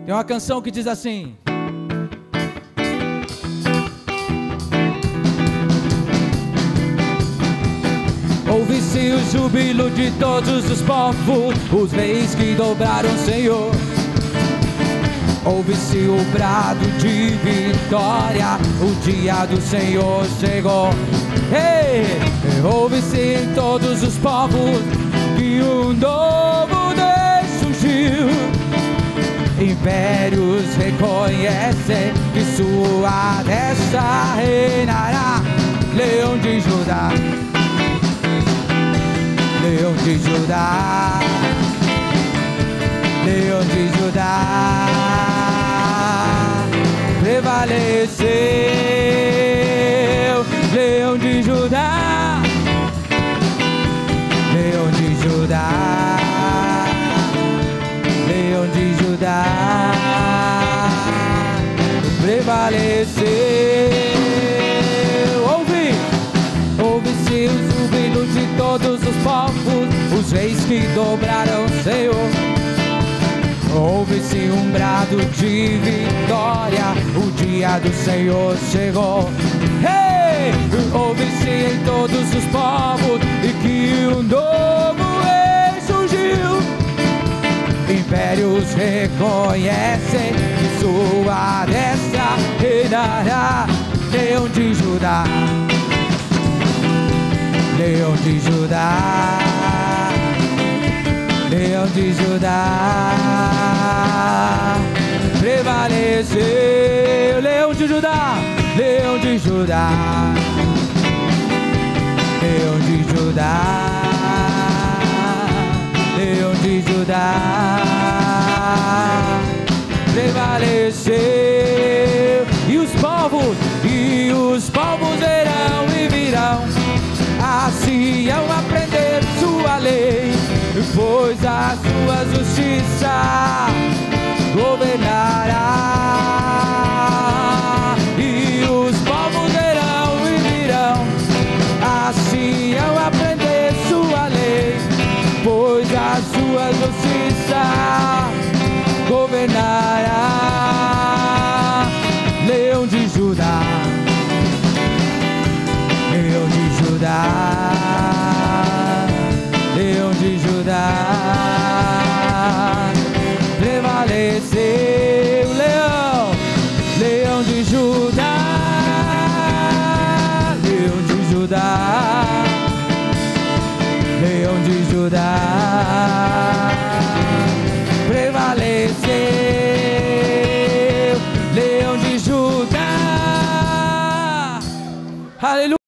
Tem uma canção que diz assim: ouve-se o júbilo de todos os povos, os reis que dobraram o Senhor. Ouve-se o brado de vitória, o dia do Senhor chegou. Hey! Ouve-se em todos os povos que um novo Deus surgiu. Impérios reconhecem que sua destra reinará. Leão de Judá, Leão de Judá, Leão de Judá, prevaleceu. Leão de Judá, Leão de Judá, Leão de Judá, prevaleceu. Ouve-se o júbilo de todos os povos, os reis que dobraram o Senhor. Ouve-se um brado de vitória, o dia do Senhor chegou. Hey! Ouve-se em todos os povos e que um novo rei surgiu. Impérios reconhecem que sua destra reinará. Leão de Judá, Leão de Judá, Leão de Judá, prevaleceu. Leão de Judá, Leão de Judá, Leão de Judá, Leão de Judá, prevaleceu. E os povos verão e virão a Sião aprender sua lei, pois a sua justiça governará. E os povos verão e virão a Sião aprender sua lei, pois a sua justiça governará. Leão de Judá, Leão de Judá, Leão de Judá, prevaleceu. Leão, Leão de Judá, Leão de Judá, Leão de Judá, prevaleceu. Leão de Judá, aleluia.